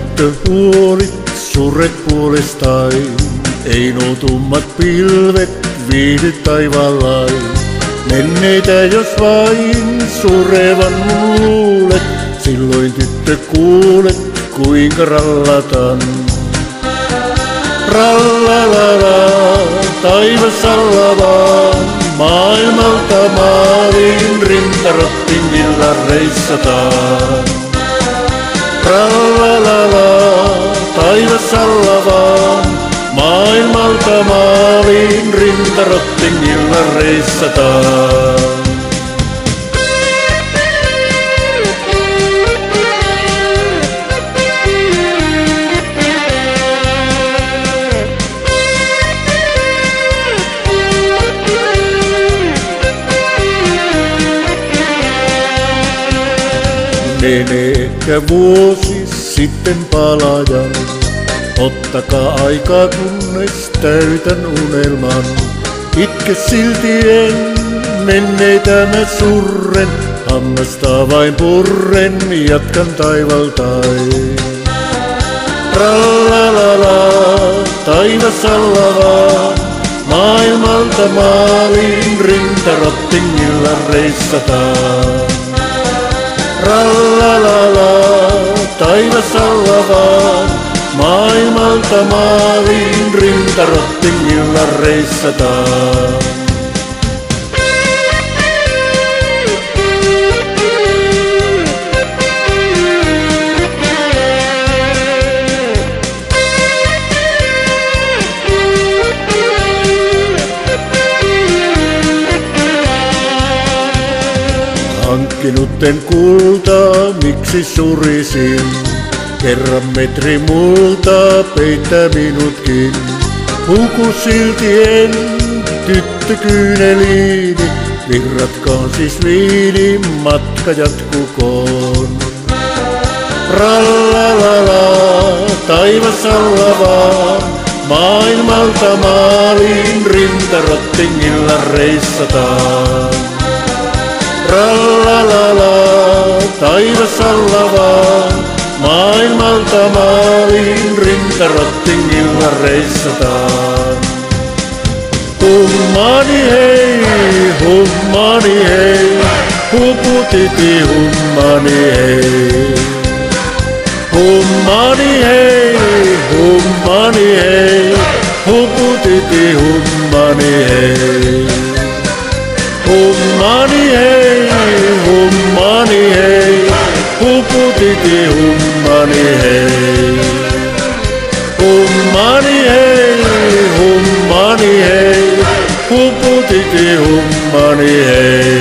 tyttö huolit, surret puolestain. Ei nuo tummat pilvet viihdy taivaallai. Menneitä jos vain surevan luulet, silloin tyttö kuulet kuinka rallataan. Rallalala, taivasalla vaan, maailmalta maaliin rintarottingilla reissataan. Rallalala, taivasalla vaan, maailmalta maaliin rintarottingilla reissataan. Menee ehkä vuosi sitten palajan. Ottakaa aikaa kunnes täytän unelman. Itke silti en, menneitä mä surren. Hammasta vain purren, jatkan taivaltain. Rallalala, taivasalla vaan, maailmalta maaliin rintarottingilla reissataan. Rallalala, taivasalla vaan, maailmalta maaliin rintarottingilla reissataan. Hankkinutten kultaa, miksi surisin? Kerran metri multa peittää minutkin. Huku silti en, tyttö kyyneliini. Virratkoon siis viini, matka jatkukoon. Rallalala, taivasalla vaan, maailmalta maaliin rintarottingilla reissataan. Rallalala, taivasalla vaan, maailmalta maaliin rintarottingilla reissataan. Hummani hei, huputiti hummani hei. Hummani hei, huputiti hummani hei. Hummani hei, huputiti hummani hei. Hummani hei, huputiti hummani hei.